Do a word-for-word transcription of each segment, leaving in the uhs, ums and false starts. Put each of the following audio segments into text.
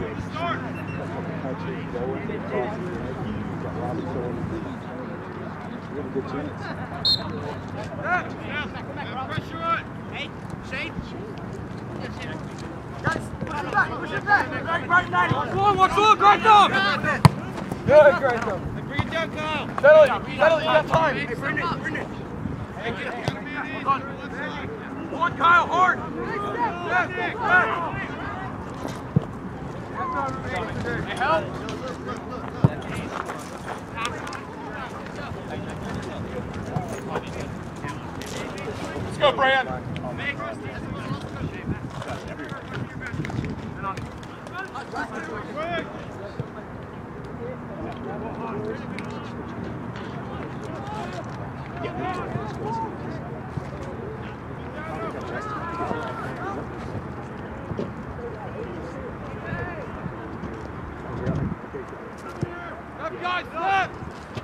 Really good chance. Pressure on. Hey, Shane. Guys, push it back, push it back. Right, right, right. What's on, what's on, Grantham? Good, Grantham. Bring it down, Kyle. Settle it, settle it, you got time. Hey, bring it, bring it. Hey, get it. Hold on. Hold on, Kyle, hard. Yeah, Nick, hey, help. Let's go, Brand. Up, guys, left.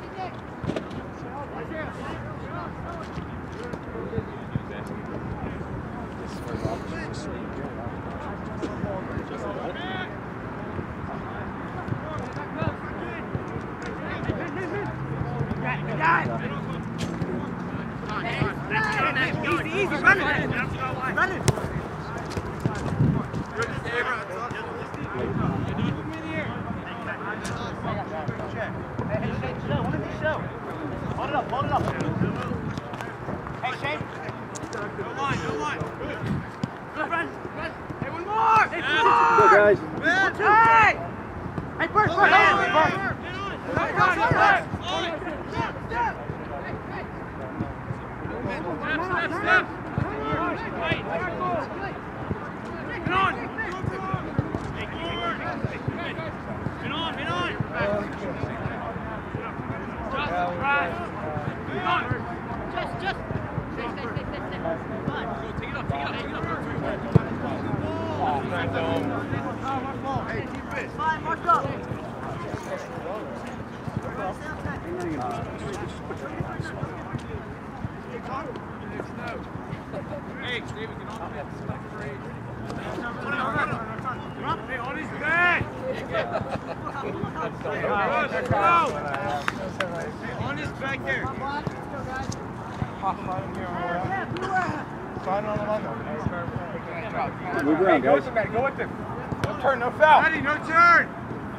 Move around, guys. Go with him. No turn, no foul. Ready, no turn.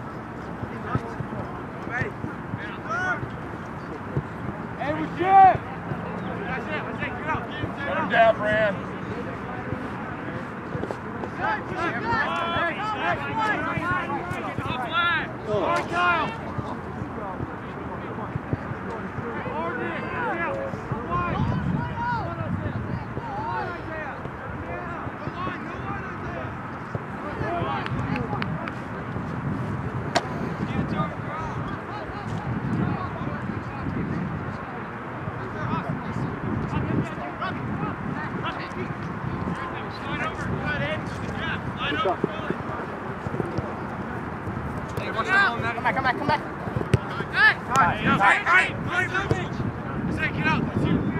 Hey, we good. That's it, that's it, get up. Get him down, Brand. All right, Kyle. Come back, come back, come back. Hey! Hey! Hey! Say, get out.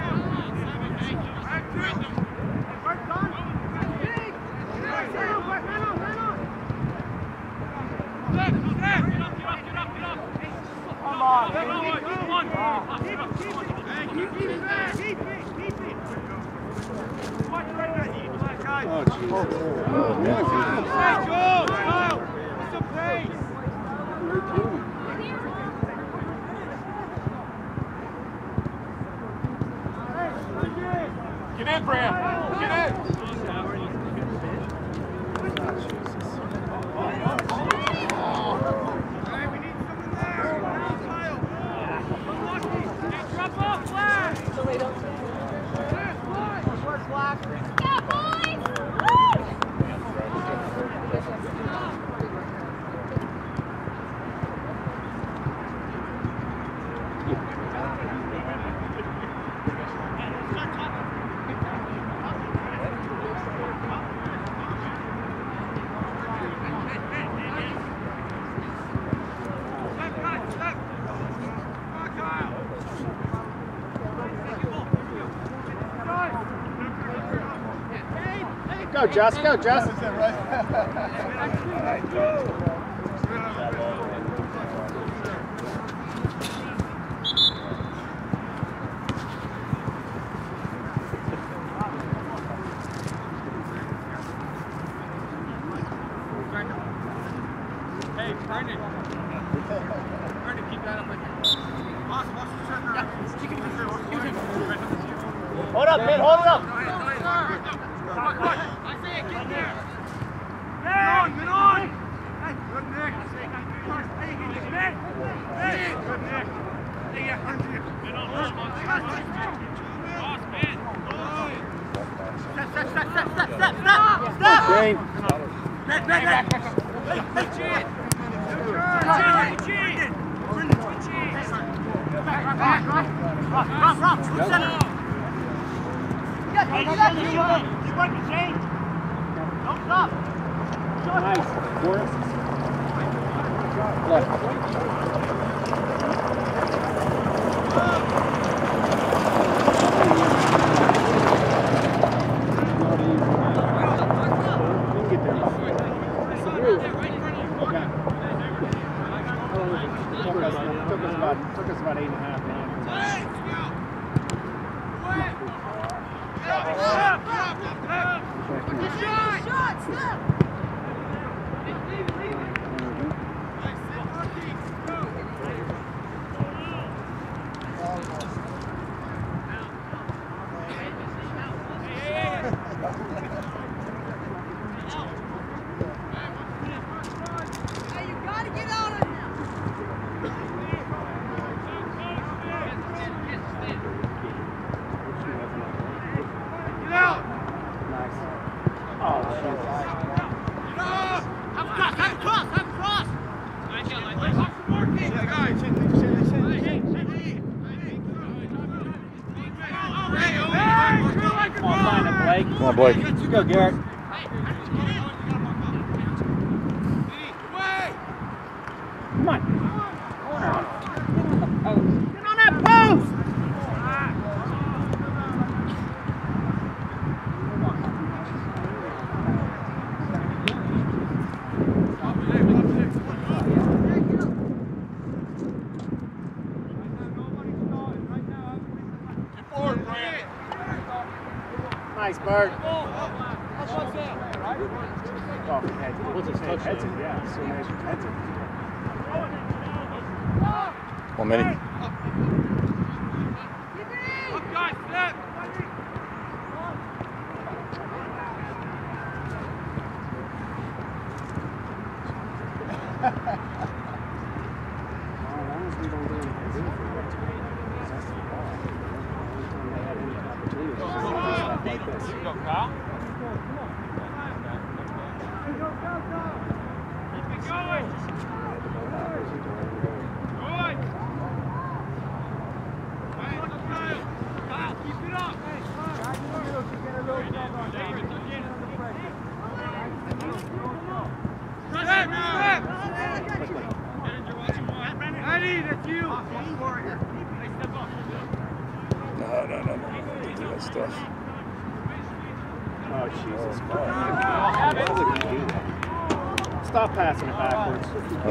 Come on. Oh, jeez. Oh, man. Hey, Joel! Kyle! What's the pace? What are you doing? Get in, Brand. Get in. Go, Jess. Go, Jess. Hey, Brendan. Brendan, keep that up like that. Boss, boss, turn around. Hold up, man, hold it up. Come on, come on. I say it, get there. Get on, get on. Hey, good Nick. Hey, good Nick. Hey, good Nick. Hey, yeah, get on, boss, boss, man. Step, step, step, step, step, step, step. Step. Shane. Back, back, back. Hey, hey, Chin. Chin, Chin. Brendan, Chin. Back, back, back. Rock, rock, rock. Good center. Hey, you got it, you got it. Keep working, Shane. Don't stop. Nice. Forrest. Left. Took us about, took us about eight and a half minutes. Come on, Blake. Let's go, Garrett. Come on. Get on that post! Nice, Bert. Oh, heads. What's his touch? Heads it, yeah. So nice. Heads it. One minute. Up, guys, step. Go, Kyle. Keep it going. Good. Kyle, keep it up. Eddie, that's you. No, no, no, no. Don't do that stuff. Oh, Jesus Christ. Stop passing it backwards. Uh,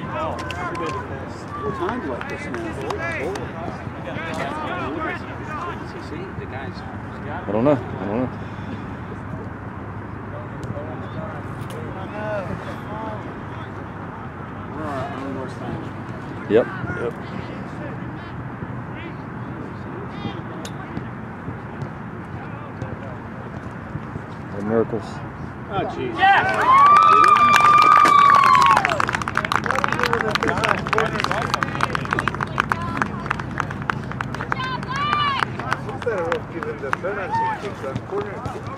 What time's like this now? See, the guys. I don't know. I don't know. We're on our own worst time. Yep. Yep. The miracles. Oh, jeez. Instead of giving the penalty kicks on corner kicks.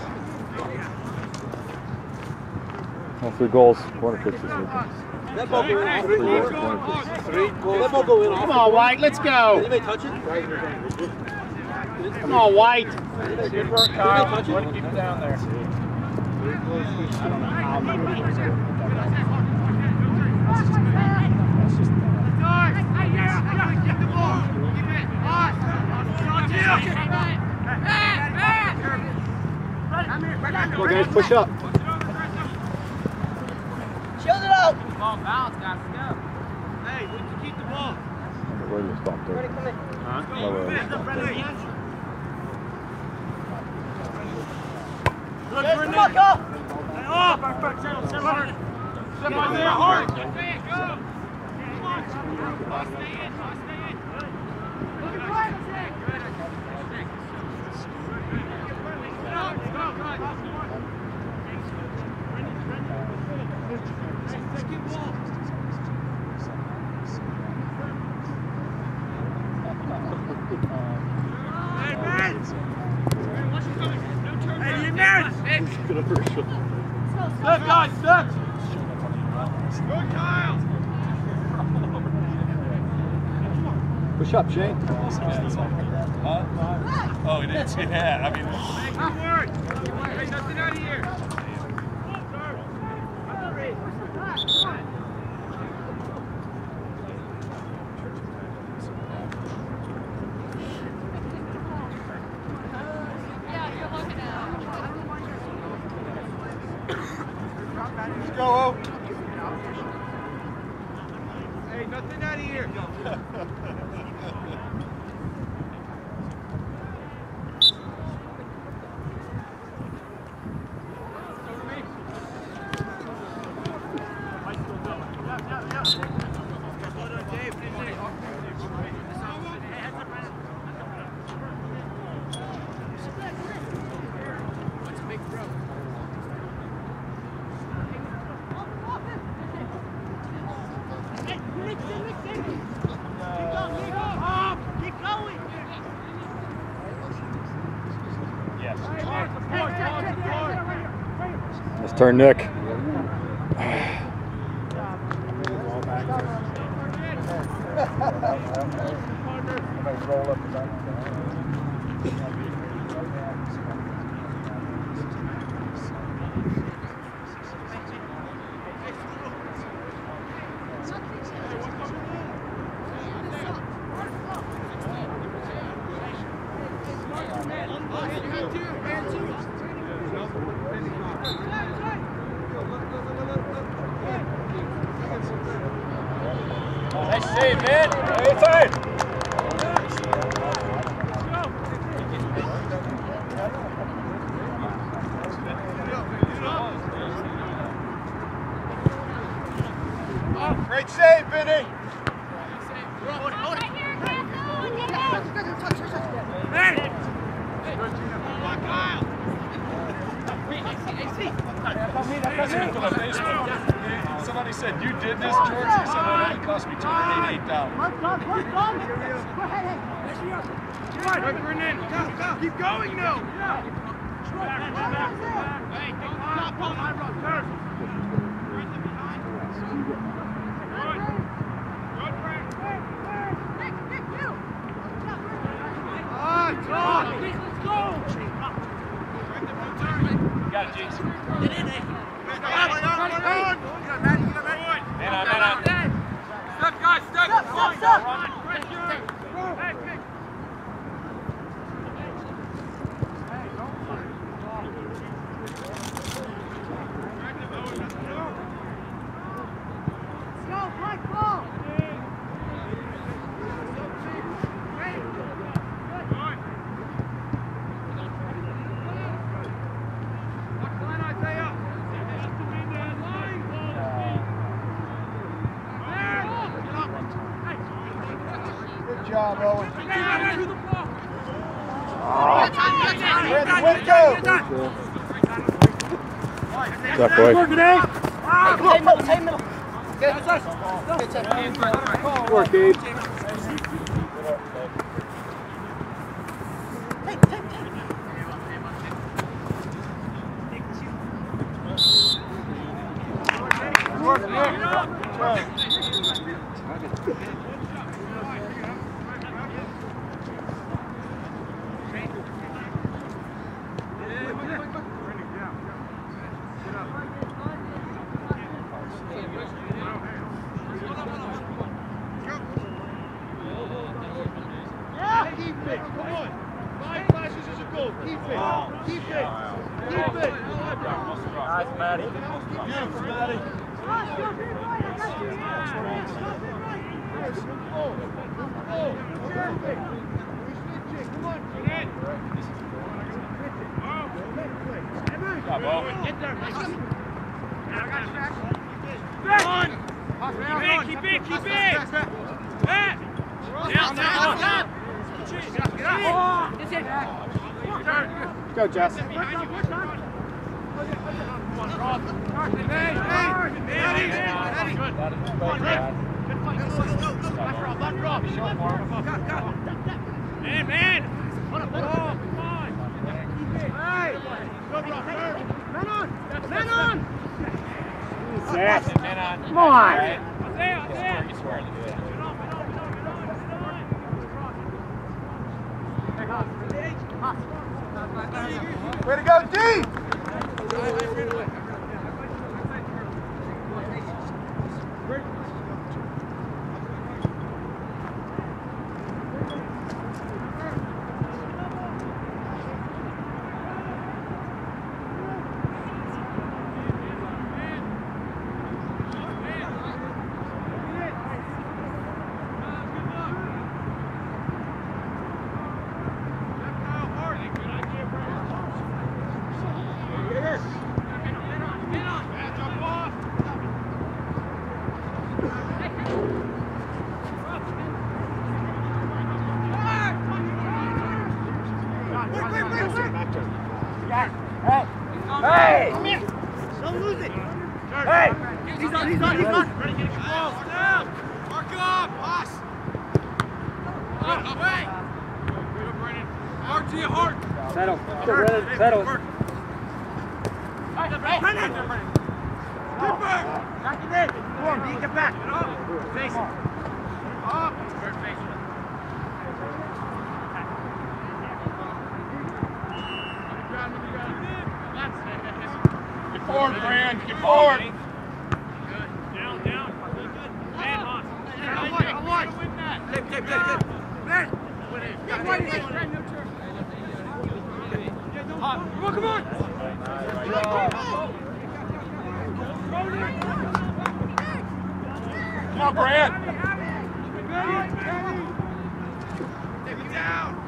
Well, three goals, corner kicks this weekend. That ball go in. Three goals, corner kicks. Three goals. That ball go in. Come on, White, let's go. Anybody touch it? Come on, White. Good work, Kyle. Way to keep it down there. I don't know how many goals are. Get the ball. Keep it. Boss. Come here. Come here. Come on, guys, push up. Shield it out. Ball bounce, guys. Go. Hey, we can keep the ball. Where do you stop there? Ready, come in. Huh? Oh, where do you stop there? Good, come on, go. Hey, up. Settle, settle. Step on there, hard. Go. Come on. Stay in, stay in. Look at right. Good. Go, go, go. Second ball. Hey, man! Hey, you married! Step, guys, step! Go, Kyle! Push up, Shane. Huh? Oh, it is? Yeah, I mean... Good work! Hey, nothing out of here! Let's go, O. Hey, nothing out of here. Let's turn Nick. Nice save, man. Hey, tight. Great save, Vinny. Somebody said, you did this, George? He said, oh, that cost me two hundred eighty-eight dollars. Keep going now. Hey, don't stop on my run. Got it, Jinx. Get in there. Man on, man on. Step, guys, step. Step, step, step. Good job, Owen. That boy. Take middle, take middle. Good. Good work, Gabe. Take, take, take. Good work, Nick. Come on. Five flashes is a goal. Keep it. Keep it. Keep it. Nice, Maddie. Beautiful, Maddie. Get there. Back. Keep it, keep it, keep it. Back. Down, down, down. Go, Jess. Man, man. Oh, come on. Hey. Man on. Man on. Yes. Come on. There, there. Way to go, D! Hey! Don't lose it! Hey! He's on, he's on, he's on! Ready, get the ball. Down. Mark up. Pass. Up, up, hey. Good, Brennan. Hard to your heart. Settle. Get ready. Settle. Brennan. Keep back. Back it in! Come on, D, get back! Face it! Up. Good face. Get forward, Brand. Get forward. Down, down. Man, Haas. I like, I like. Win that. Tip, tip, tip, tip! Man! Come on, come on. Come on, Brand. Take it down.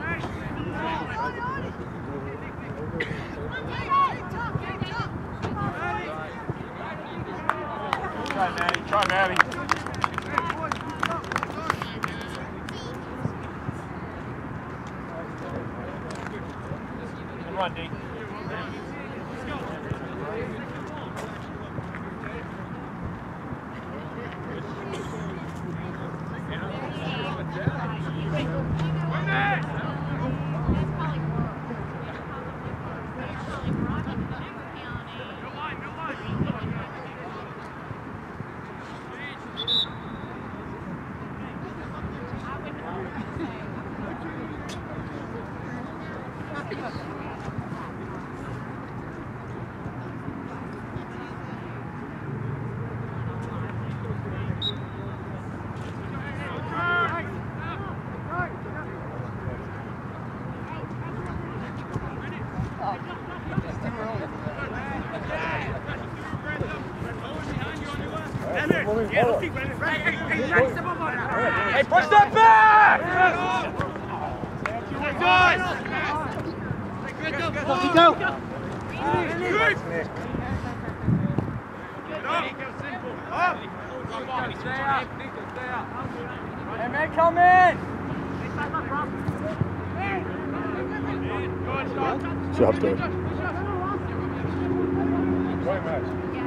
Try, Maddie. Try, Maddie. Good run, D. Hey, push that back! Go, go. Hey, man, come in! Good job, Dave. Great match.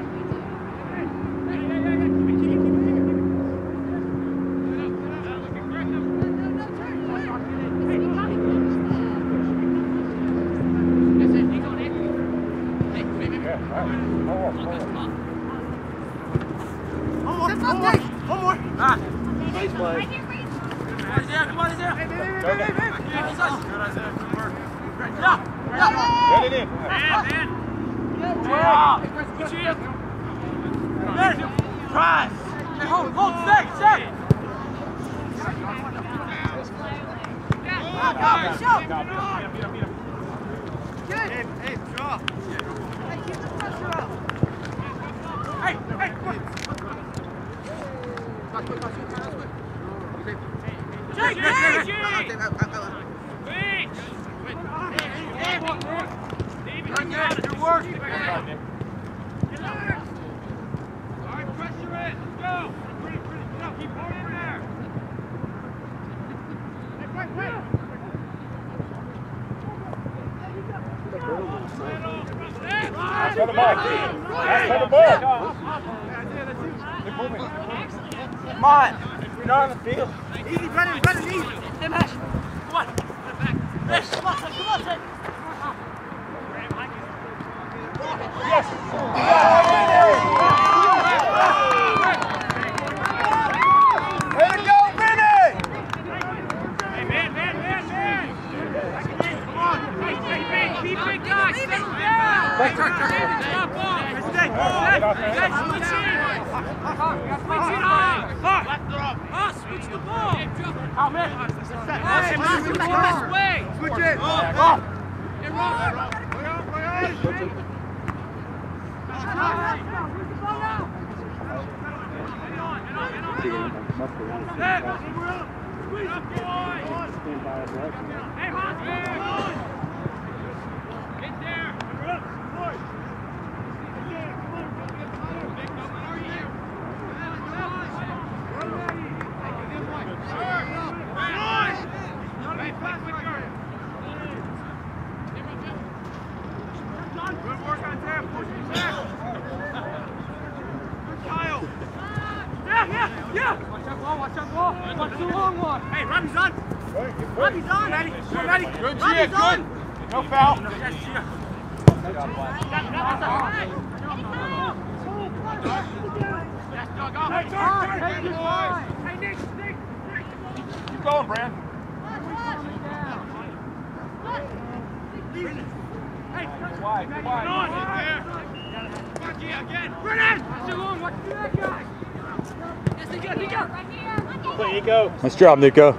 Nice play. Come on, Isaiah, come on, Isaiah! Hey, Go, go. Get it in. Man, man. Yeah! Man! Press! Hey, hold, hold, stay, stay! Back up, shoot! That's for the ball. That's for the ball. Come on. You're not on the field. Easy, Brennan, Brennan, easy. Come on. Yes. Come on, come on, Ted. Yes. Way to go, Vinny! Hey, man, man, man, man. Come on. Hey, hey, hey, keep it, guys. Settle down. Hey, turn, turn. Stop off. Stay. Guys, switch it. Switch it on. Oh, switch the ball. Oh, man. Hey, man, switch it this way. Switch it. Oh, hey, Rob. Hey, Robbie's on! Robbie's on, Maddie! Come on, Maddie! Good, Robbie's Gia, on! good. No foul. Yes, Gia. Yes, dog, off! Hey, Nick, Nick! Keep going, Brand. Hey, Wide, Come wide. on, in there! Come on, Gia, again! Brennan! Too long, watch that guy! Yes, Nico, Nico! Play, Nico. Nice job, Nico.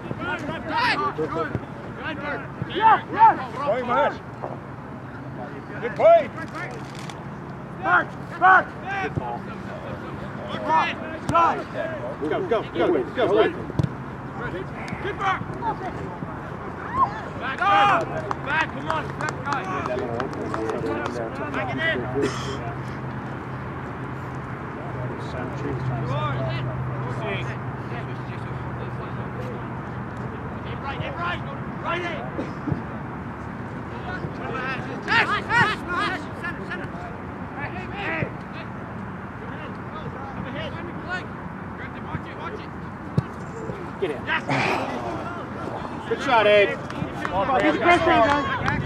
Yeah, yeah! Play, man. Good play. Back, back! Go, go, go, go, go. Get back! Back up! Back, come on, back guy! Back it in! Right, right, right! Right in! Ash, Ash, Ash! Center, center! Hey, hey, hey! Watch it, watch it! Get in. Yes! Good shot, Ed. Come on, Brand. You got strong.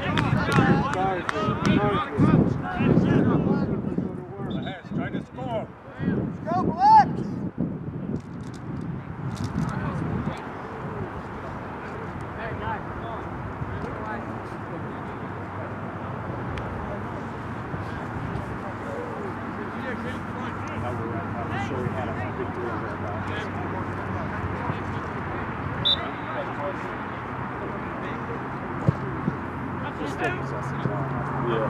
Trying to score. Go, Black! I'm sure we had a big deal there about this. Just stay possessive. Yeah.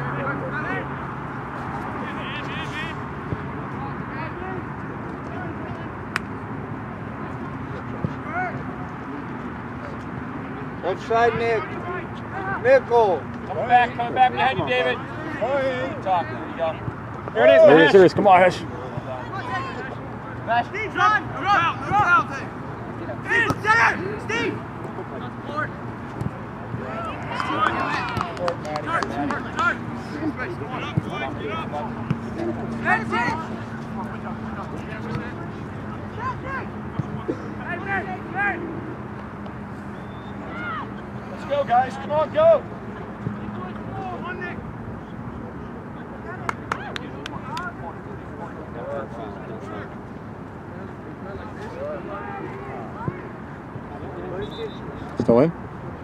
Left side, Nick. Nickel. Coming back, coming back behind you, David. Good talk. There you go. Here it is, Here it Nash. is, here it is. Come on, Ash. Steve's on! You're out! You're out! Steve, look center! Steve! Start, start, start! Get up, boy, get up! That's it! Let's go, guys. Come on, go. One, Nick! Still in?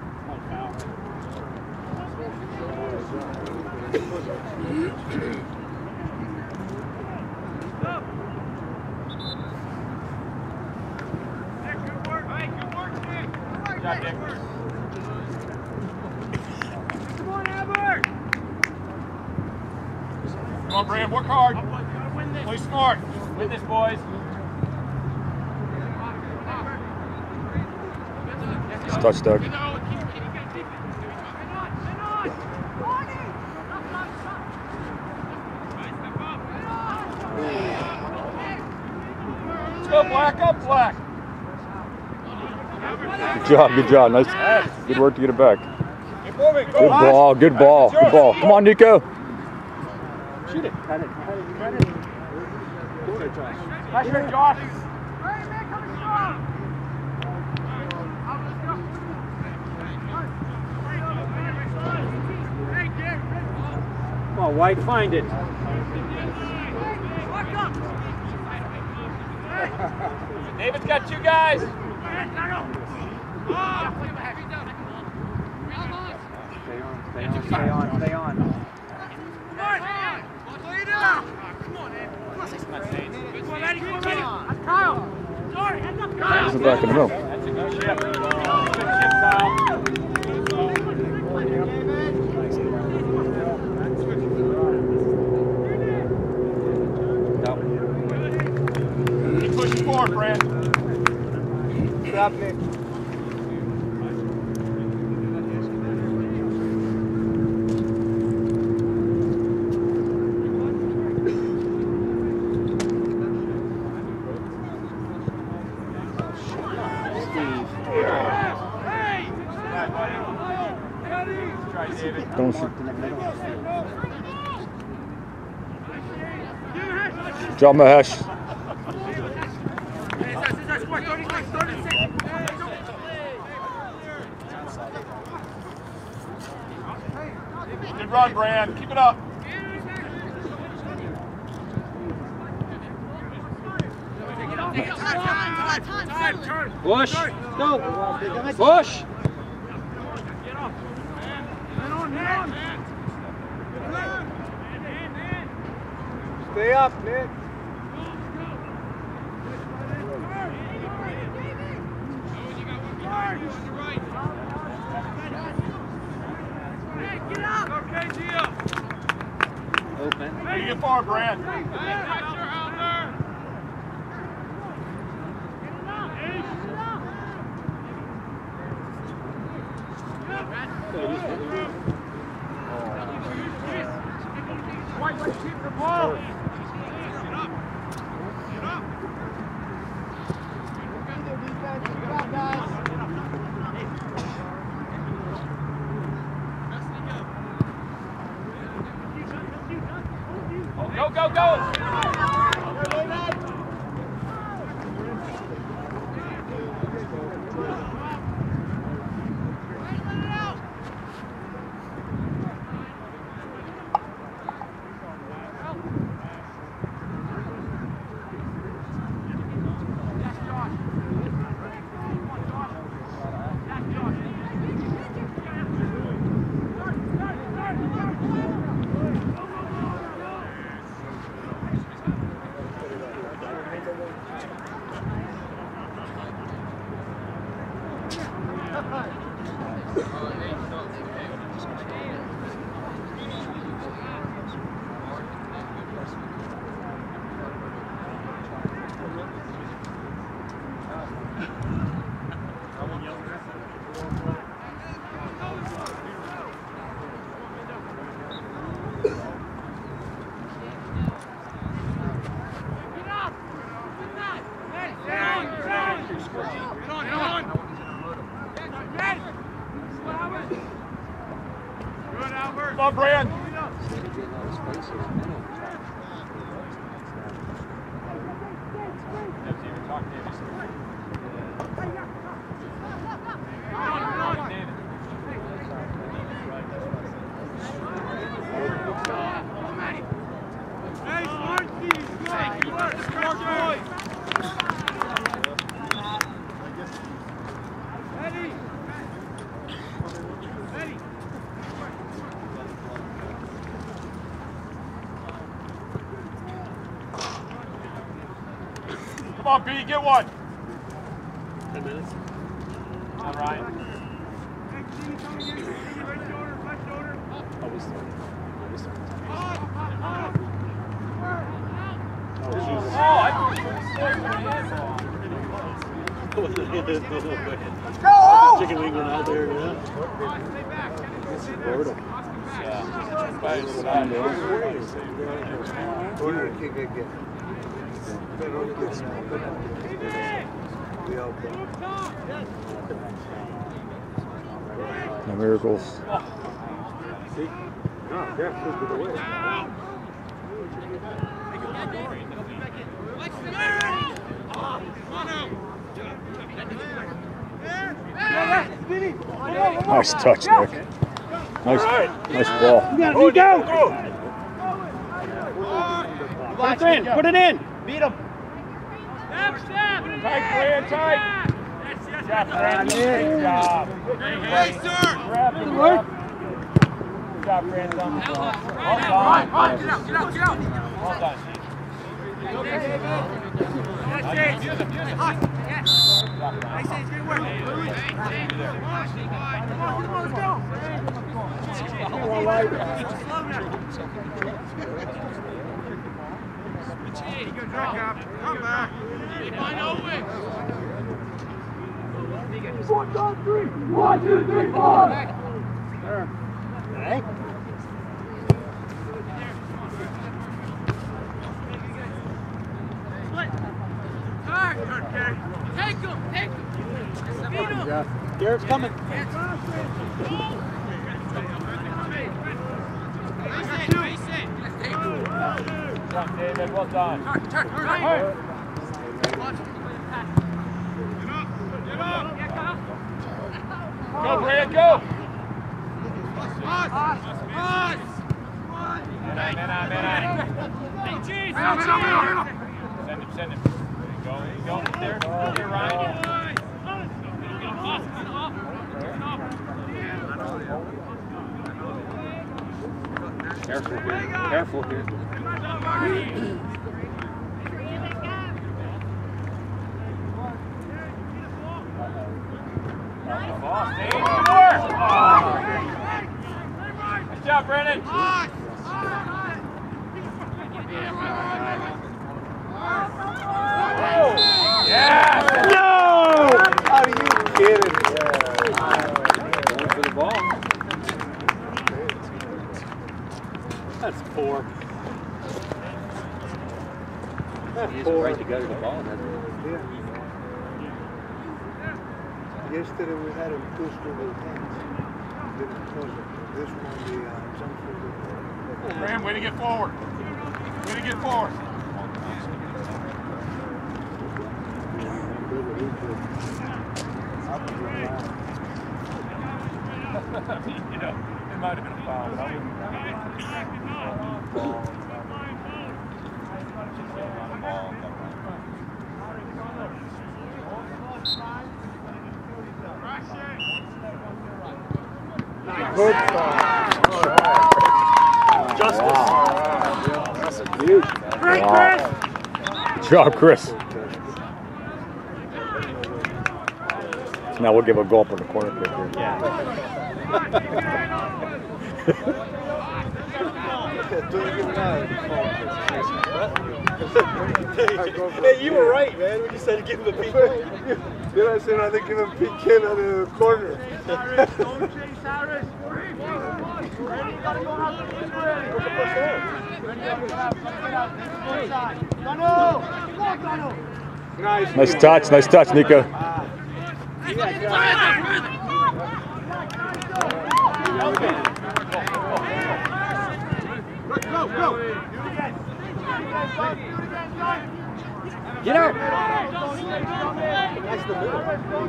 Good work, hey, good work, Nick! Good job, Nick. Come on, Albert! on, Brand. Work hard. Play smart. Win this, boys. Just touch, Doug. Let's go, Black. Up, Black. Good job, good job. Nice. Good work to get it back. Keep moving. Go, Good Hodge. ball, good ball, good ball. Come on, Nico. Shoot it. Cut it. Cut it. Cut it. Good it, Josh. Pressure, Josh. Come on, White, find it. David's got two guys. Stay on, stay on, stay on, stay on. He's the back in the middle. That's a good chip. Good chip, Kyle. Keep pushing forward, Brand. Stop, Nick. Don't shoot. Job, Mahesh. Good run, Brand. Keep it up. Push. Go. Push. Stay up, Nick. Open. Hey, get far, Brand. Keep the ball. Go, go, go! Come on, Brand. Come on, B, get one. Ten minutes. All right. Always start. Always start. Let's go! Chicken wing going out there, yeah. Corner kick again. No miracles. See? No, yeah, took it away. Nice touch, Nick. Nice, nice ball. You go! Put it in, put it in. Beat him. Tight, Fran, tight. Good job, Fran. Good job. Hey, sir. Grab it, grab. Good job, Fran. Well done. Well done. Get out, get out, get out. Well done, Steve. Nice, use him, use him. Yes. Nice, it's good work. Come on, come on, let's go. Slow now. Come back. One, two, three. One, two, three, four. Hey. Take him, take him. Beat him. Garrett's coming. Good job, David. Well done. Turn, turn, turn. Go, Brad, go! Man on, man on, man on. Hey, Cheese! Send him, send him. There you go, there you go. There, there, Ryan. Careful here, careful here. Good job, Brennan. Yeah. No! How do you get it? Going for the ball. That's poor. That's poor. Right to go to the ball, doesn't it? Yeah. Yesterday we had him push to the hands. Didn't close it. This one, the uh, jump for the. Graham, way to get forward. Way to get forward. You know, it might have been a foul, but I wouldn't. Good ball. Justice. Huge. Wow. Good job, Chris. So now we'll give a goal up in the corner kick here. Yeah. Hey, you were right, man, when you said give him a peek. Then I said I think give him peek in on the corner. Don't chase Harris. Ready, you gotta go out to the ready. Nice. Nice touch, nice touch, Nico. Go, go. Get out. That's the middle.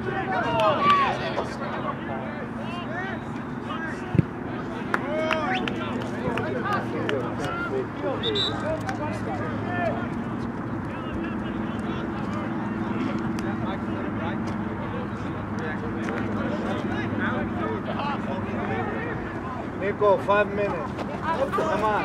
Nico, five minutes. Come on.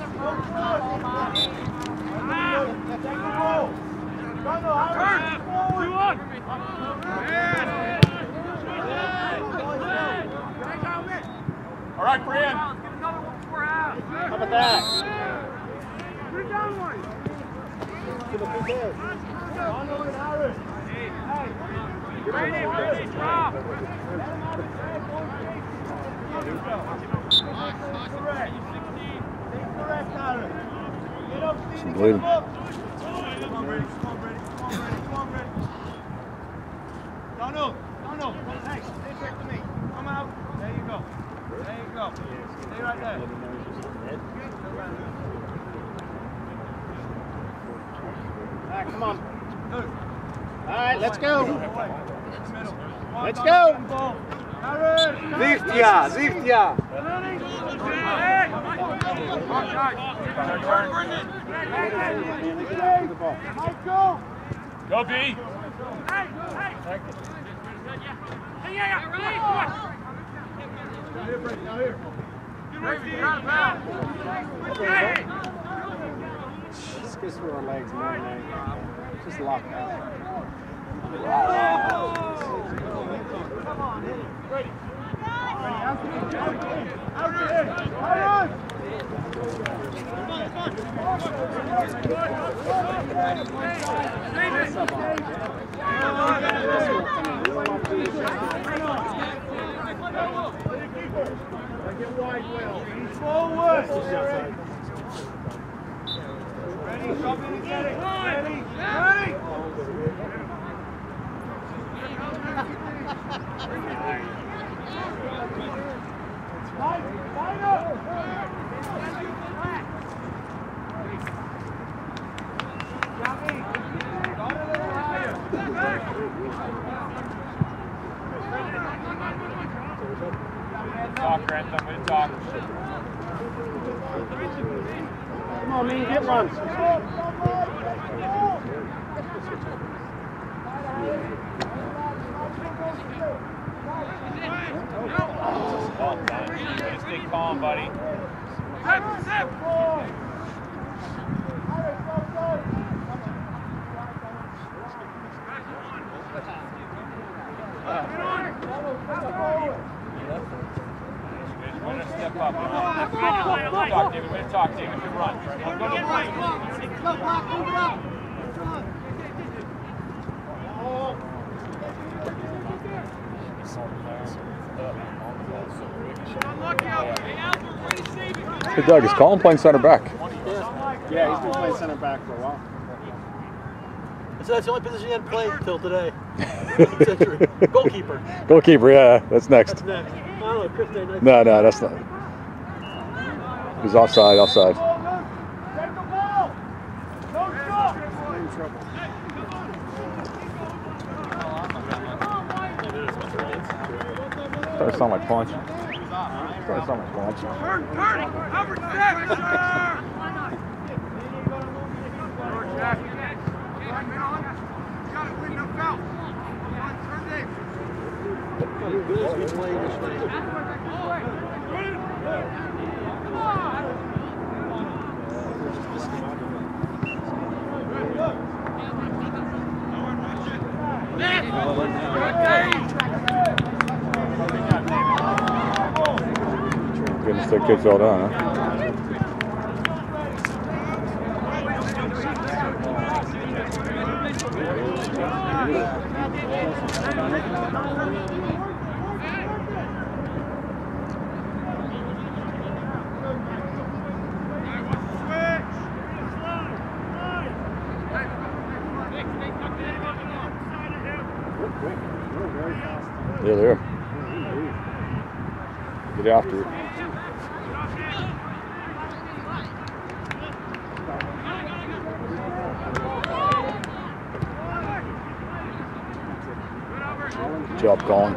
All right, Brian. How about that? Right in, right in, drop. Some bleeding. Donald, Donald, hey, stay back to me. Come out. There you go. There you go. Stay right there. All right, come on. All right, let's go. Let's go. Ziftya, Ziftya. Go, B. Hey, hey. Hey, yeah, yeah, right. Let's get through our legs more than anything. Just lock out. Ready. Talk, Grant. I'm going to talk. Come on, man, get one. Well done. You gotta stay calm, buddy. Step, step. We're going to step up. Talk, David. We're going to talk, David. Good run. Go to the right. Hey, Doug, is Colin playing center back? Yeah, he's been playing center back for a while. So that's the only position he hadn't played until today. Goalkeeper. Goalkeeper, yeah, that's next. That's next. I don't know, Chris Day, nice. No, no, that's not. He's offside, offside. Started to sound like punch. Started to sound like punch. Turn, turn. Cover, step. Goodness, that kid's all done, huh? Yeah, they are. Get after it. Good job, Colin.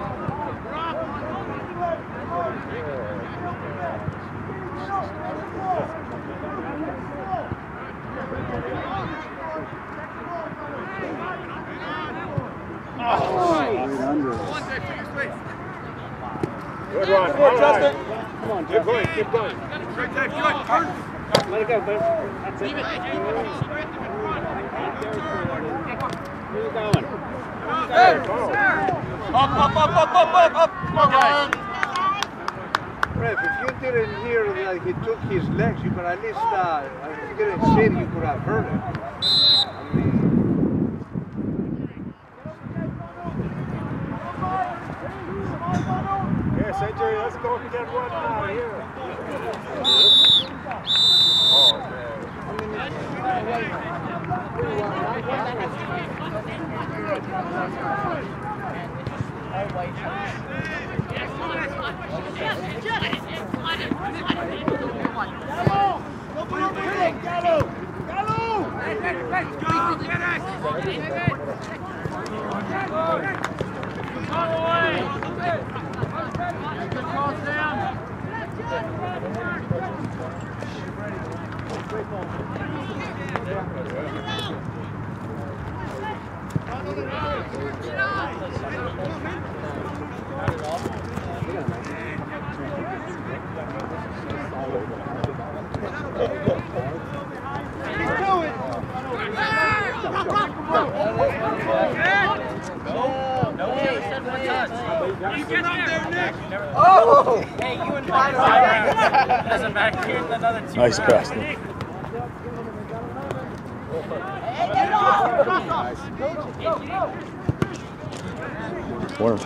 Good run. Good, Justin. Come on, Keep Justin. going, keep going. Good, Dave, good. Turn. Let it go, babe. That's it. Where you going? Up, up, up, up, up, up, up. Come on, guys. Ref, if you didn't hear that he took his legs, you could at least, uh, if you didn't see it, you could have heard it. I mean, Yes, A J, let's go and get one now here. Oh, man. Oh! Hey, you and Brian doesn't back here another two. Nice pass. Nick. Hey, get it off! Corner.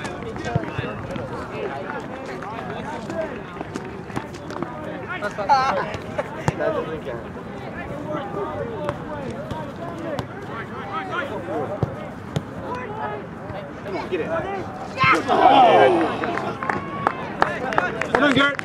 Come on, get it. Yeah. Hold on, Garrett.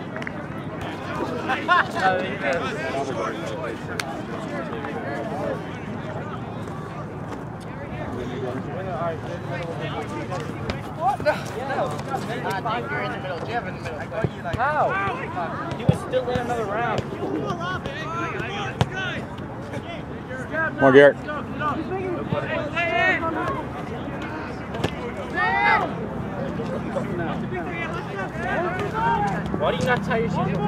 You're in the middle. Jeff in the middle. I got you like. How? He was still in another round. Come on, Garrett. Why do you not tie your shoes with him?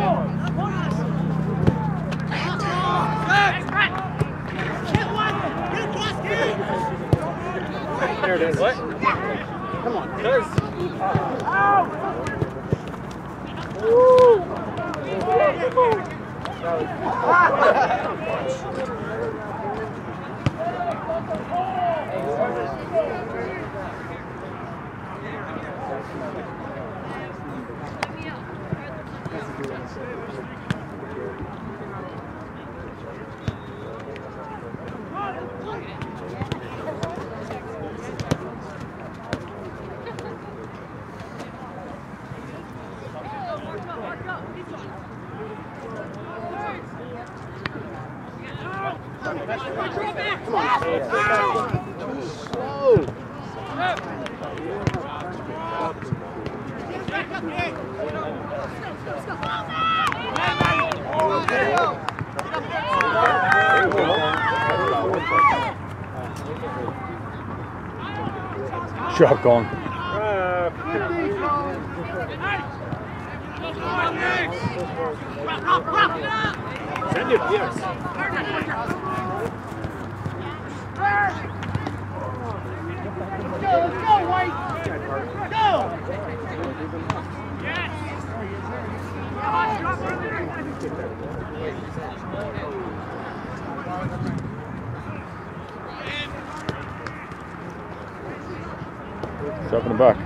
There it is. What? Come on. Because. Shotgun. Send it, yes. Let's go, let's go, White! Go! It's up in the back.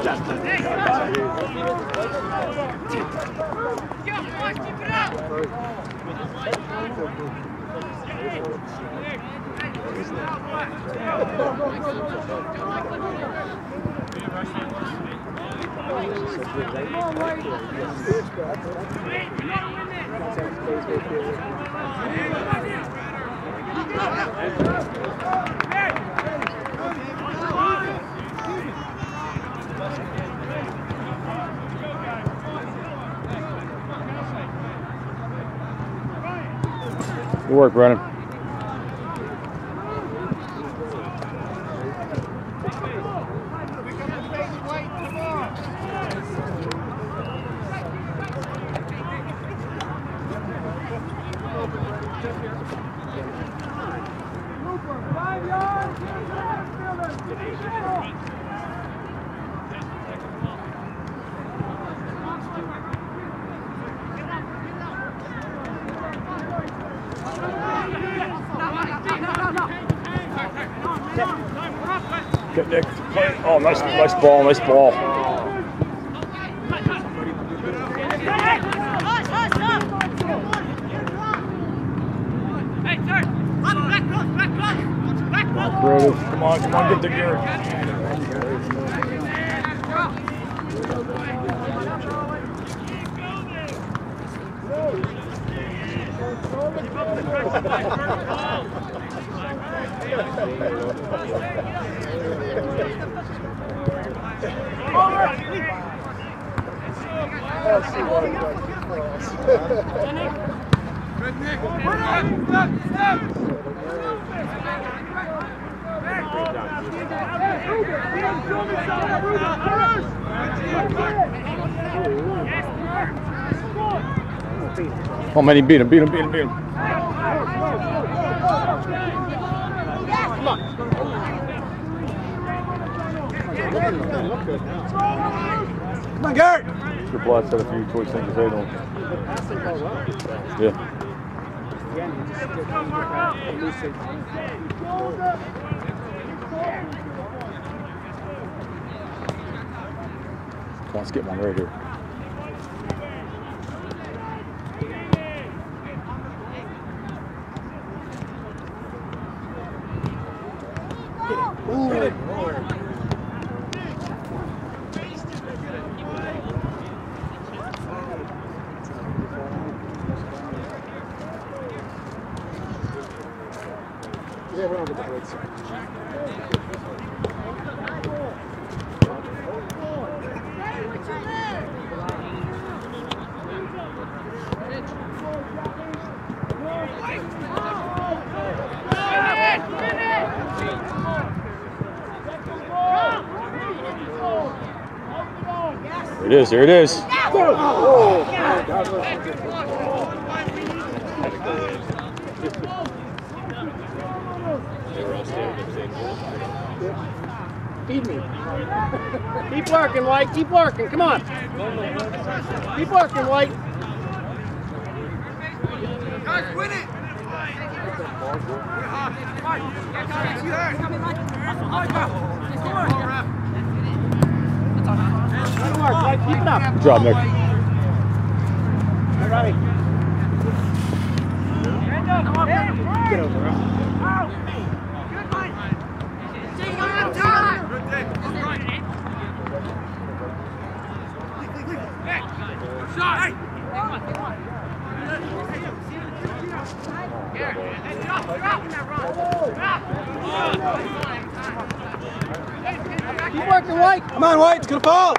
Good work, Brennan. Good, Nick. Play. Oh, nice, nice ball, nice ball. Creative. Come on, come on, get the gear. Oh man, he beat him, beat him, beat him, beat him. Come on. Come on, Garrett. Good blood said a few choice things to say to him. Yeah. Come on, let's get one right here. Yeah, we don't get the blitz. There it is, there it is. Oh, feed me. Keep working, White. Keep working. Come on. Keep working, White. Guys, win it! Good work, White. Keep it up. Good job, Nick. All right. Get over it. Keep working, White. Come on, White. It's gonna fall.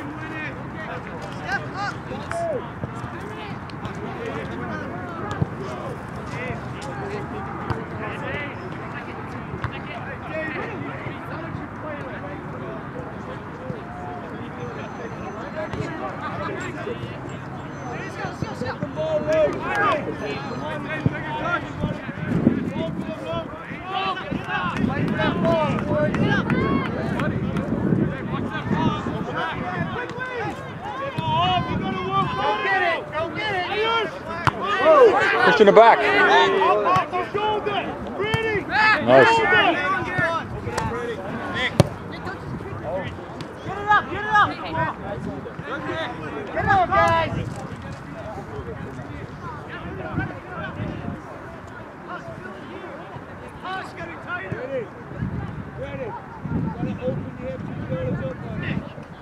Push in the back. Nice. Get it up, get it up! Come on, guys! Ready? Ready? Gotta open the hips and go to jump on it.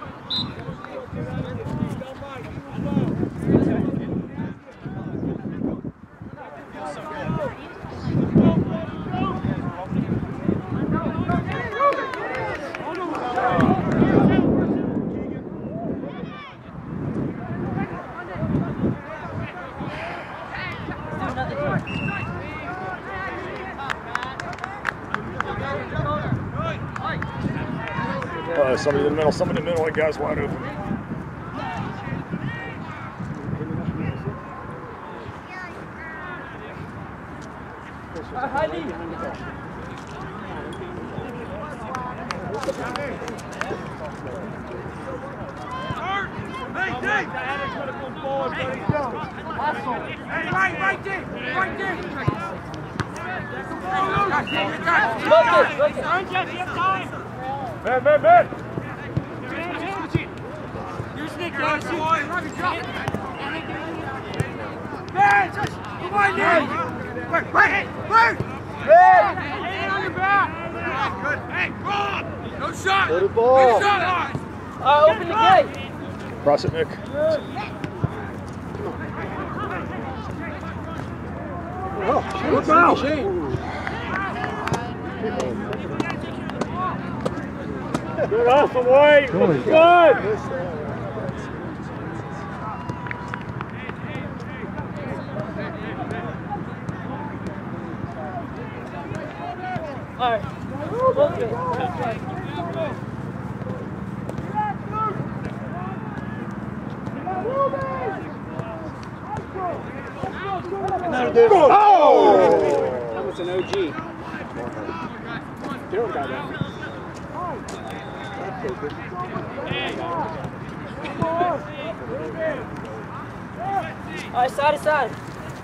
Don't mind, you well. Uh, somebody in the middle, somebody in the middle, that guy's wide open. Hey, right, right there, right there. Man, man, man! You sneak, guys. Come on, Nate. Wait, wait, wait. Hey, on your back. Good. Hey, Rob. No shot. Go to ball. Good shot. Uh, open the gate. Cross it, Nick. Oh, shoot, foul. Good hustle, Wade! Good! Good! All right. Okay. Oh! That was an O G. Daryl got that. All right, side to side.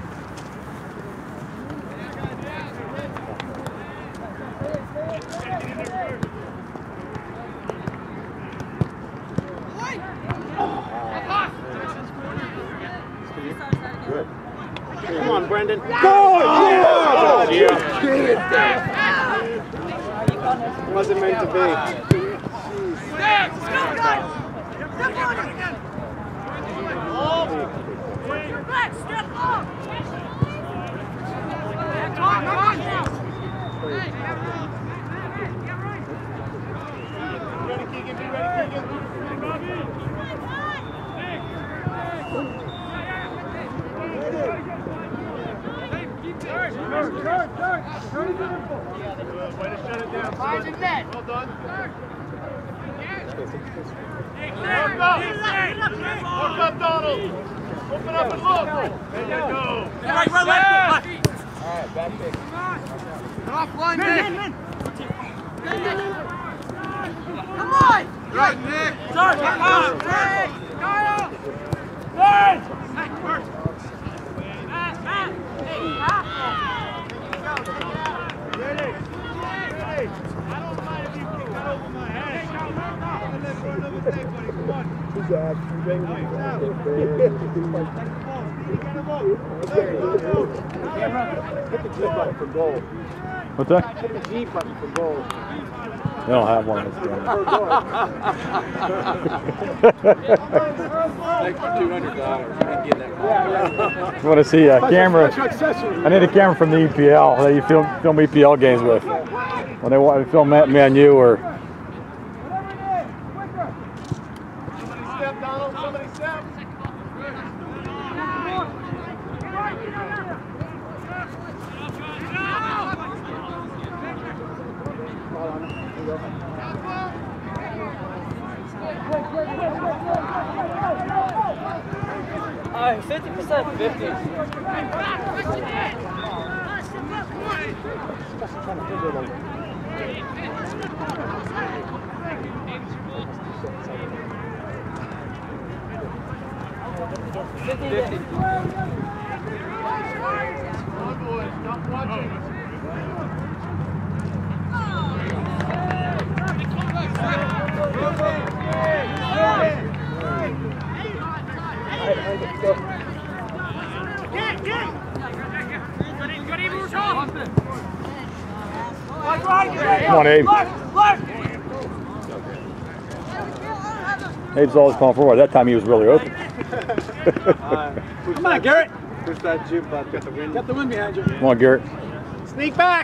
Good. Come on, Brendan. Go! Yeah! Yeah! It wasn't meant to be. Step, step, guys. Step on it. Your back, step up. Come on, now. Ready, Keegan, be ready, Keegan. Way to shut it down. Well done. Look up. Look up, Donald. Open up and look. There you go. Right, right, left, left. All right, back kick. Off line, Nick. Come on. Right, Nick. Sorry. Come on. Nick. Kyle. One. Hey, first. Matt, Matt. Hey, Matt. Ready. Ready. I don't mind if you kick that over my head. I'm going to run over the neck, buddy. Come on. He's actually ready to hit the G button for goal. What's that? Hit the G button for goal. They don't have one in this game. Thanks for two hundred dollars. I ain't getting that. I want to see a camera. I need a camera from the E P L that you film film E P L games with. When they want to film Man Man U or. Somebody step, Donald. Somebody step. All right, fifty percent, fifty. fifty. fifty. Come on, boys. Stop watching. Hey! Come on, Abe. Abe's always calling forward. That time he was really open. Come on, Garrett. Push that jib back. Get the wind. Get the wind behind you. Come on, Garrett. Sneak back.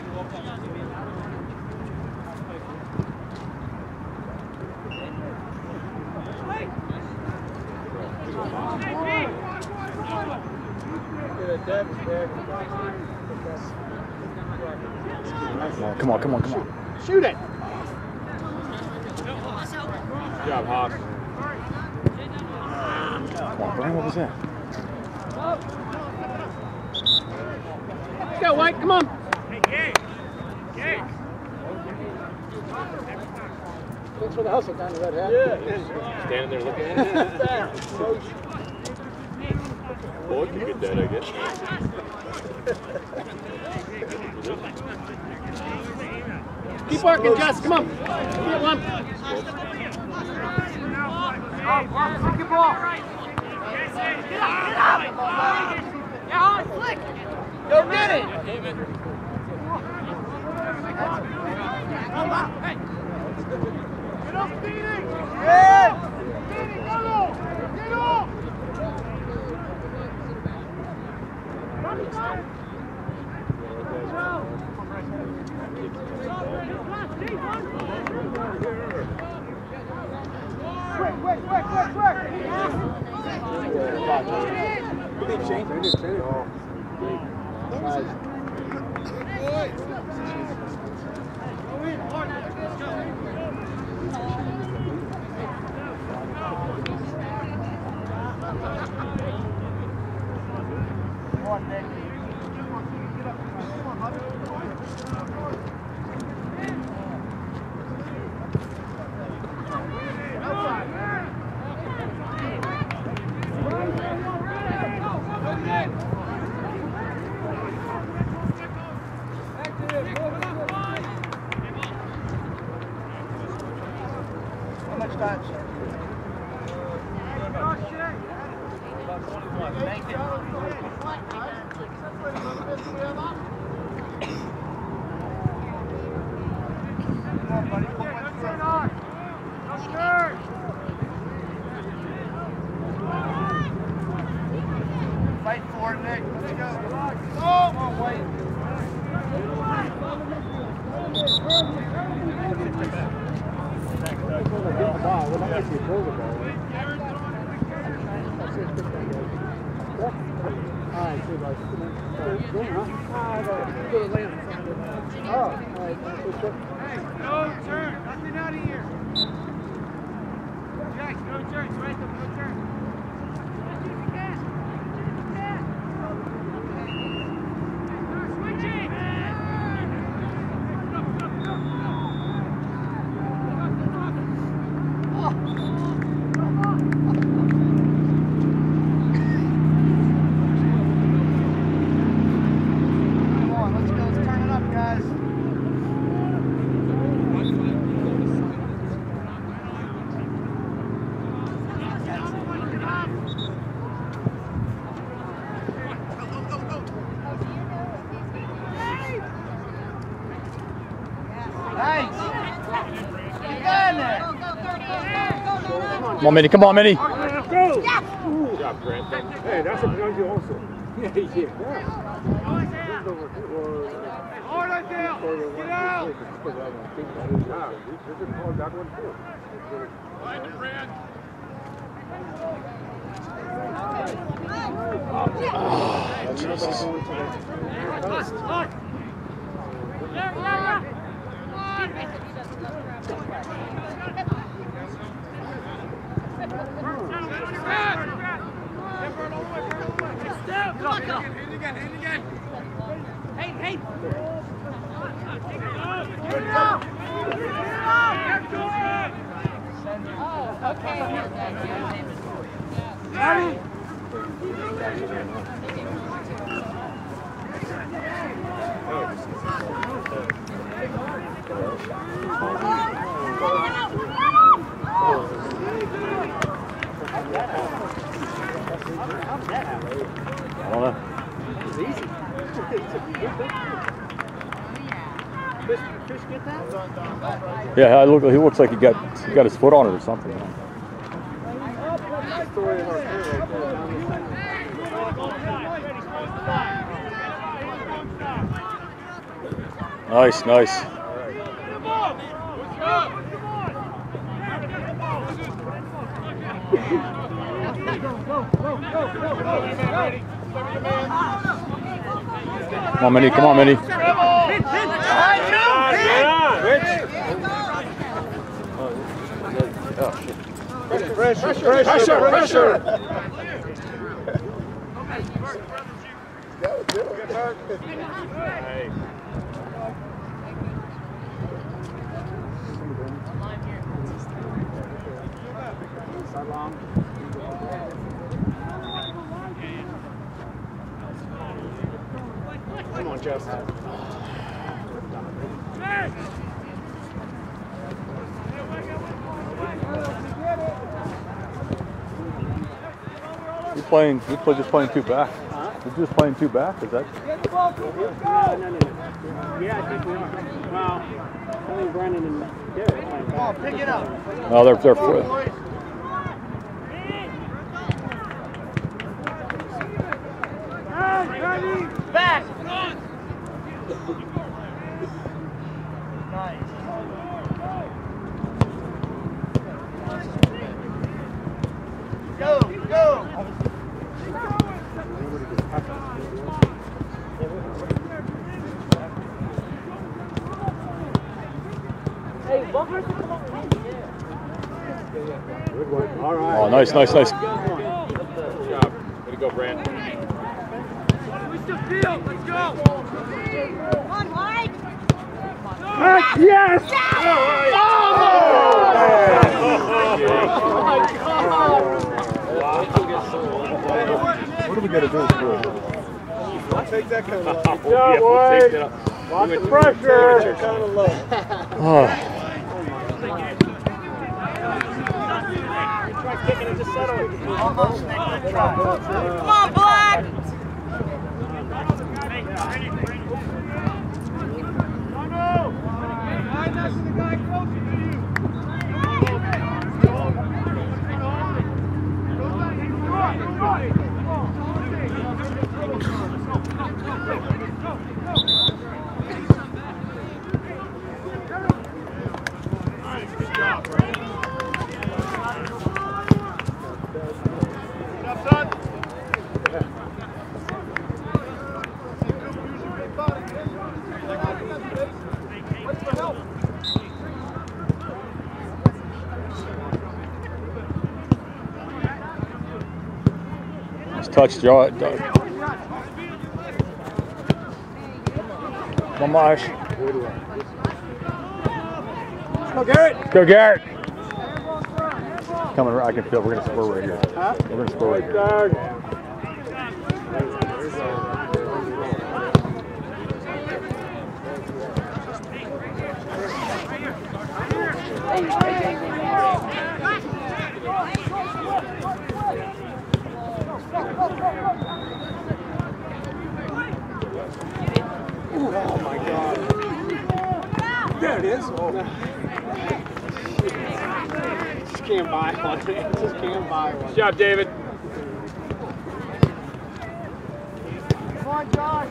Come on, come on, come on. Shoot it. Good job, Hawk. Come on, Brian, what was that? Let's go, White. Come on. Thanks for the hustle down the red hat. Yeah. Standing there looking at it. Boy, you get that, I guess. Keep working, Jess. Come on. Get one. Get ball. Yeah, flick. Go get it. Hey. Get up, Phoenix. Yeah. Phoenix, go. Get off. Quick, quick, quick, quick, quick! How much time, sir? Thank you. Come on, buddy. Put one through. Fight for it, Nick. Let's go. Come on, White. No turn, nothing out of here. Jack, no turn, right there, no turn. Come on, Minnie. Come on, Minnie. Good job, Grant. Hey, that's a penalty also. Yeah, yeah. Hard on down. Get out. This is called that one too. Oh, Jesus. Hey, hey. Oh, okay. I don't know. It's easy. Fish, fish get that? Yeah, I look, he looks like he got he got his foot on it or something. Story of our career right there, down the center. Nice, nice. Come on, Minnie. Come on, Minnie. Pressure, pressure, pressure, pressure. That was good. Come on, Justin. You playing? You play just playing two back? Huh? You're just playing two back? Is that? No, no, no, no. Yeah, I think we are. Well, I think Brandon and Derek are playing back. Pick it up. No, they're they're. Back! Go, go! Hey, one person come on. Good one. All right. Oh, nice, nice, nice. Good one. Good job. Way to go, Brand. Push the field, let's go! Come on, Mike! Yes! What are we gonna do? I'll take that kind of love. Oh, yeah, we'll take that up. Lots We of went- pressure. That kind of love. Oh. Try kicking it, just settle it. Come on, Black! Nice touch, Joe. Come on, Marsh. Go, Garrett. Go, Garrett. Coming, I can feel we're gonna score right here. Huh? We're gonna score right here. Oh my God. There it is. Oh. Just can't buy one. Just can't buy one. Good job, David. Come on, Josh!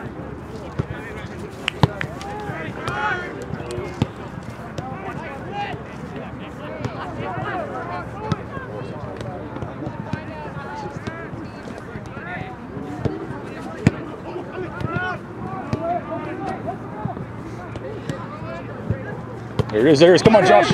There it is. There it is. Come on, Josh.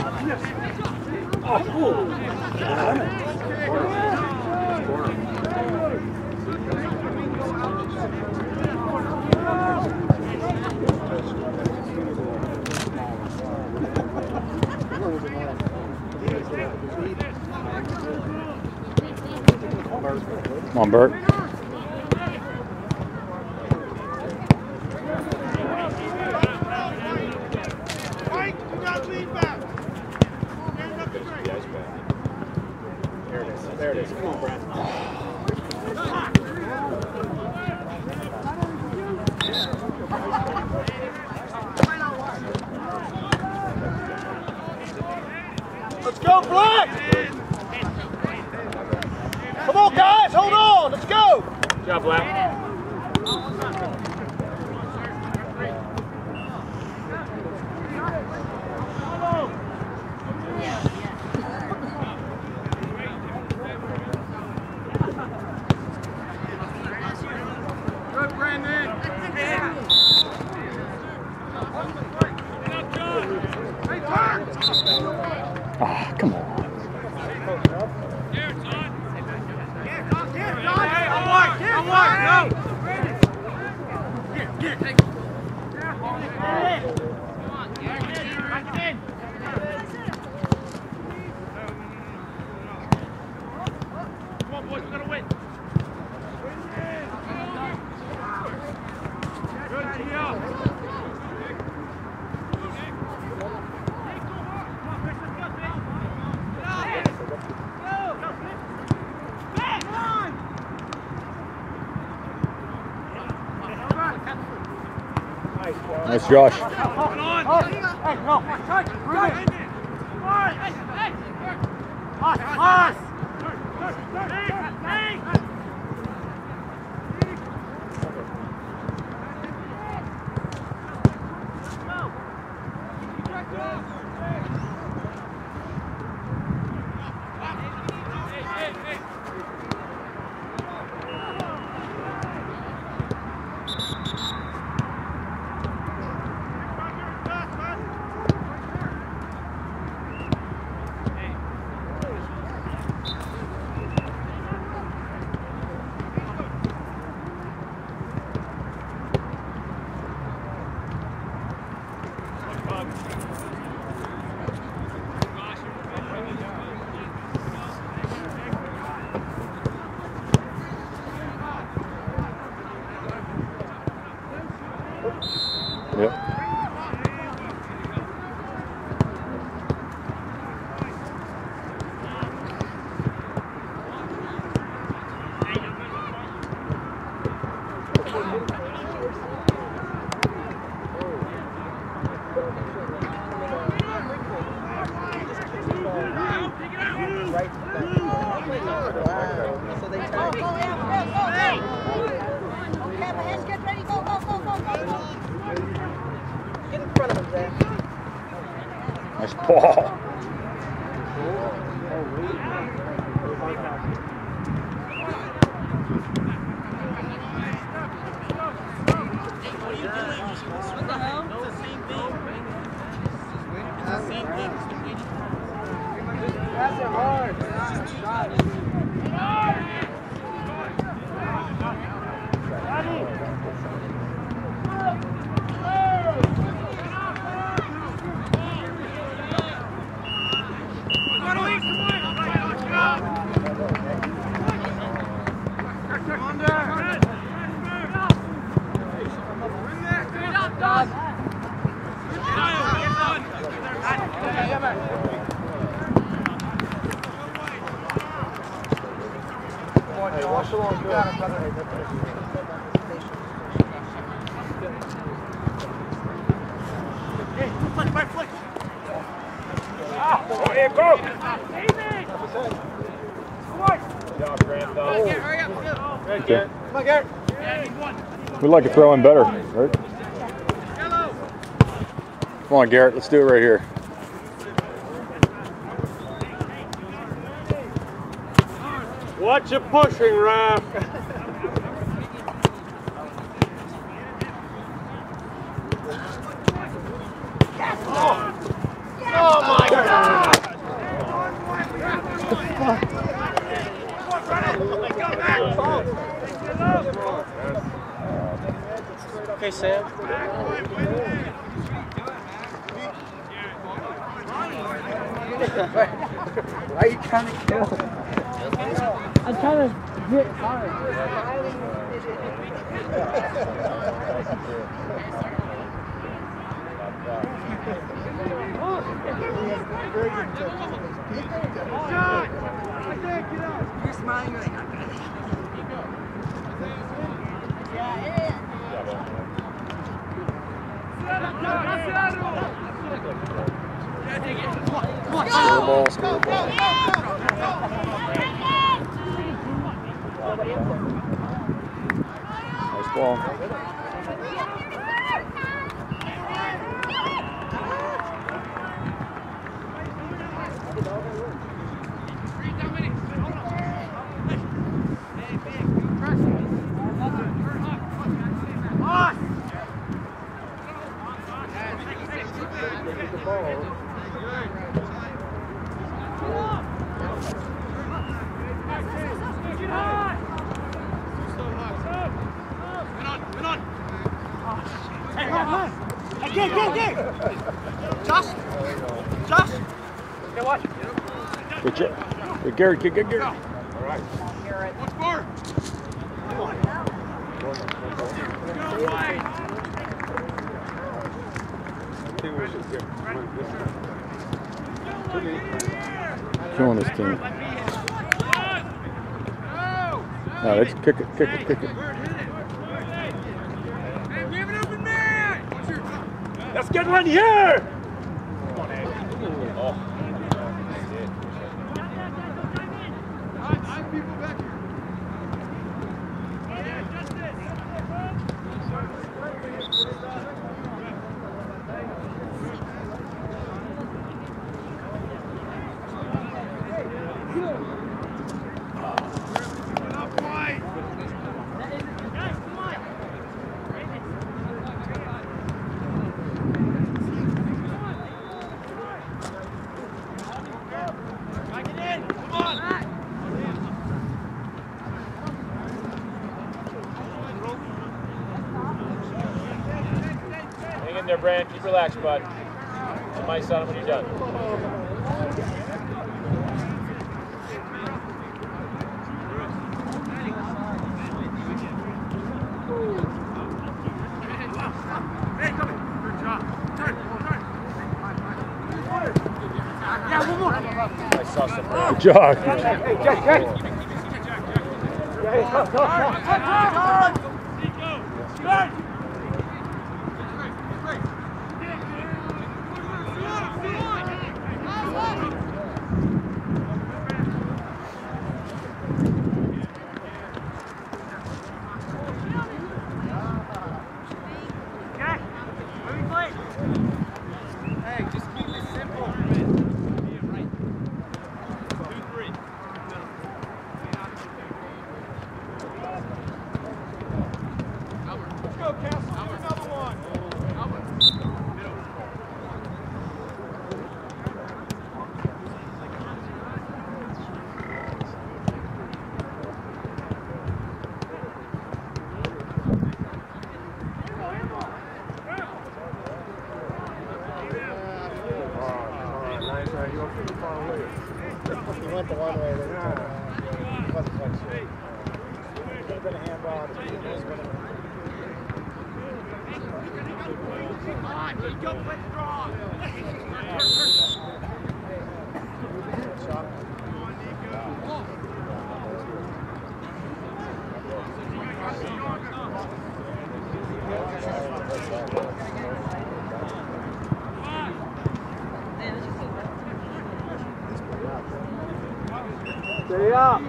Come on, Bert. There it is. There it is. Come on, Brad. job, Lau. Good, Brandon. Ah, come on. Nice, Josh. Yep. Nice ball. That's a hard shot. Okay. We'd like to throw in better, right? Come on, Garrett, let's do it right here. Watch it pushing, Raph. Oh my God! Okay, Sam. Why are you trying to kill him? I'm trying to hit hard. You're smiling, you're like, Score ball, score ball. Well, Get, get, get! Josh! Josh! Okay, watch. good job. Good Garrett, good, good Garrett. All right. What's more? Killing his team. No, let's kick it, kick it, kick it. Let's get one here! Hang in there, Brand. Keep relaxed, bud. On my side when you're done. I saw some. Good job. Hey, Jack, Jack. Hey, come, come, come. Stay up.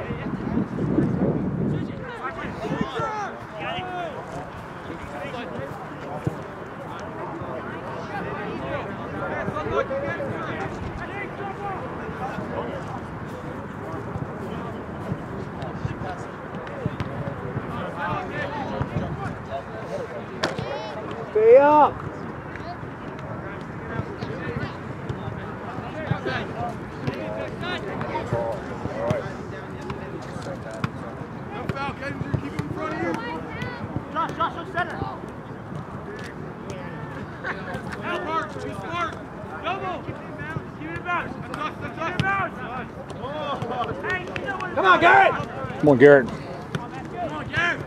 Stay up. Josh, Josh, look center. Now, Mark, be smart. Double. Keep it in bounds. Keep it in bounds. That's us, that's us. Keep it in bounds. Hey, you know what? Come on, Garrett. Come on, Garrett. Come on, Garrett.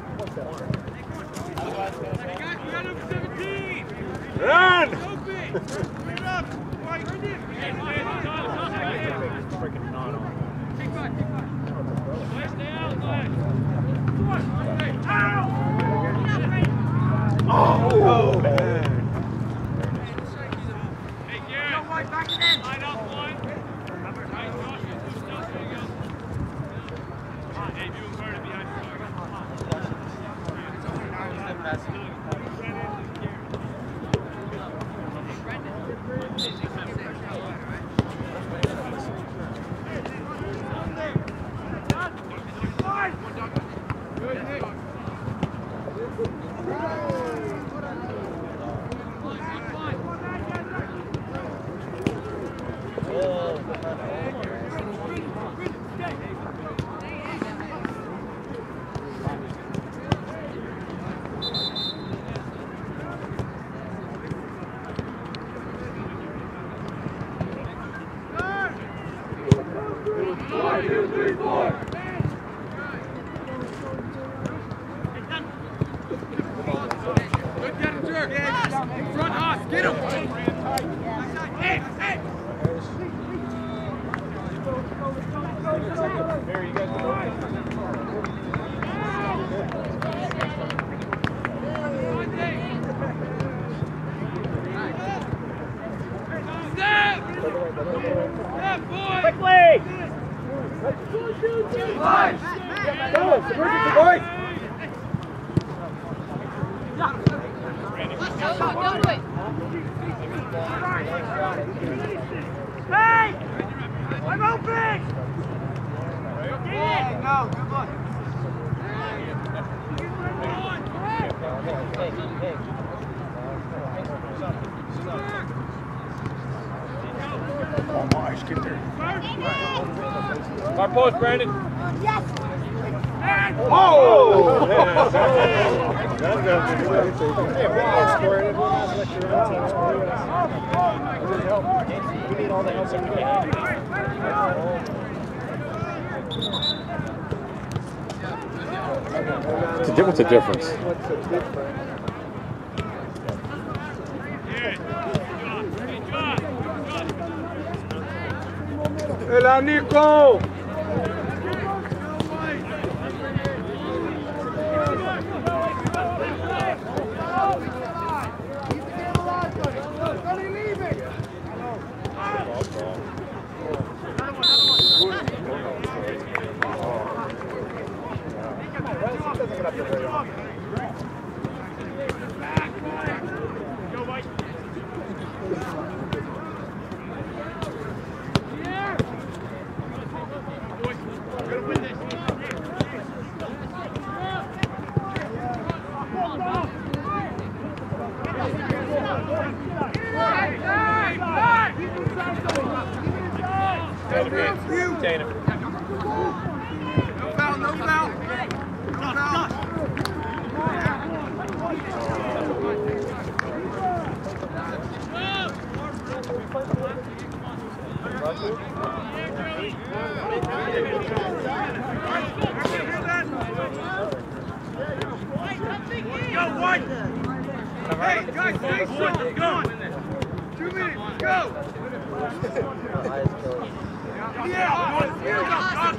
Hey, guys, we got over seventeen. Run! Open. Bring it up. Right, right there. Freaking not on. Take back, take back. Stay out, Glenn. Come on. Hey, ow! Oh, man. Hey, Garrett. Go, back it in. Line up, one. Hey, Josh, you two steps. There you go. Hey, you and Carter behind the target. Front us, get him! Hey, hey! There you go. Step! Step, boy! Quickly! Boys! Go, emergency, boys! Hey! I'm open! Hey, no, good luck. Oh, Marsh, get there. Our post, Brandon. Yes! Oh! What's the, what's the difference? What's the difference? Ela, Nico! Dana. No foul, no foul. No foul. Go, one. Hey, guys, stay put. Go. Two minutes, let's go. Yeah, one, here we go.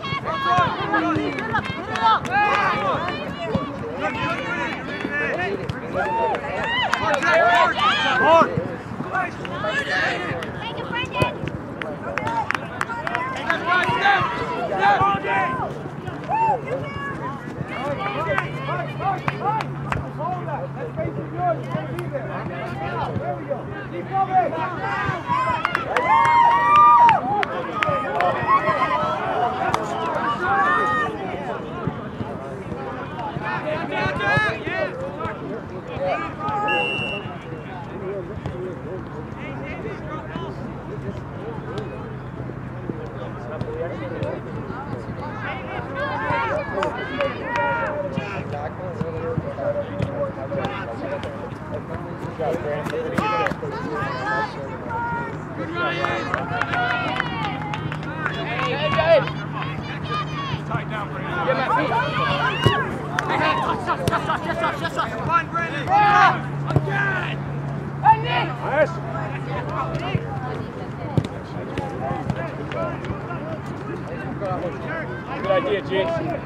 Good idea, G.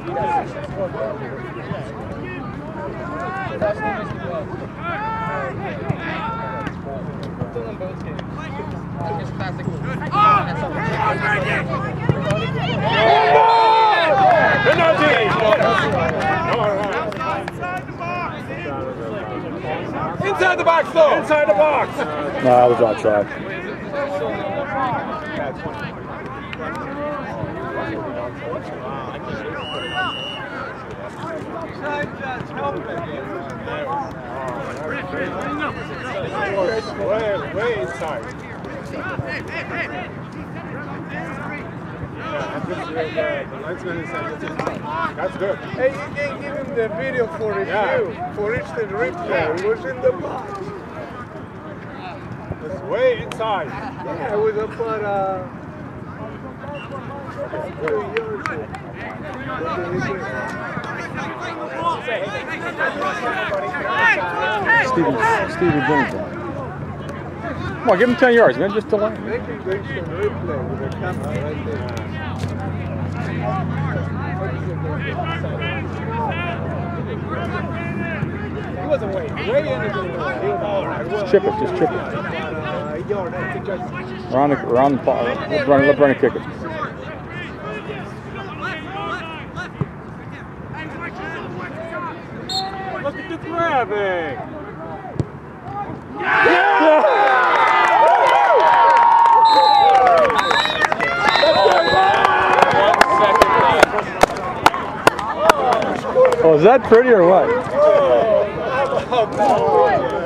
Inside the box, though! Inside the box! No, I was outside. Way, way inside. That's good. Hey, you can give him the video for review. Yeah. For instant replay. It was in the box. It's way inside. Yeah, it was about uh, two years ago. Stevie, Stevie Boone. Come on, give him ten yards, man. Just delay. They can bring some replay with their camera right there. He wasn't way, way into the way. He was all right. Just chip it, just chip it. Uh, yard, I think I- Around the, around the, let's run, let's run and kick it. Look at the grabbing. Oh, is that pretty or what? Oh,